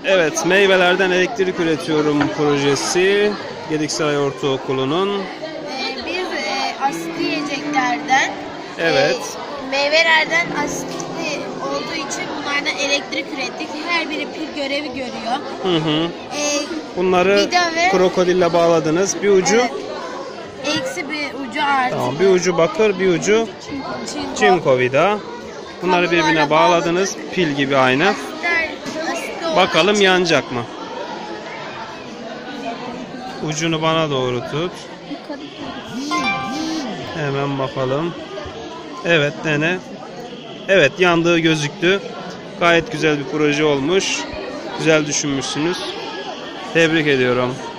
Evet, meyvelerden elektrik üretiyorum projesi Gediksaray Ortaokulu'nun. Biz asitli yiyeceklerden, Evet. meyvelerden asitli olduğu için bunlardan elektrik ürettik. Her biri pil görevi görüyor. Hı hı. Bunları vida ve krokodille bağladınız. Bir ucu eksi bir ucu artı. tamam, bir ucu bakır, bir ucu çinko vida. Bunları birbirine bağladınız. Pil gibi aynı. Asitli Bakalım yanacak mı? Ucunu bana doğru tut. Hemen bakalım. Evet, dene. Evet, yandığı gözüktü. Gayet güzel bir proje olmuş. Güzel düşünmüşsünüz. Tebrik ediyorum.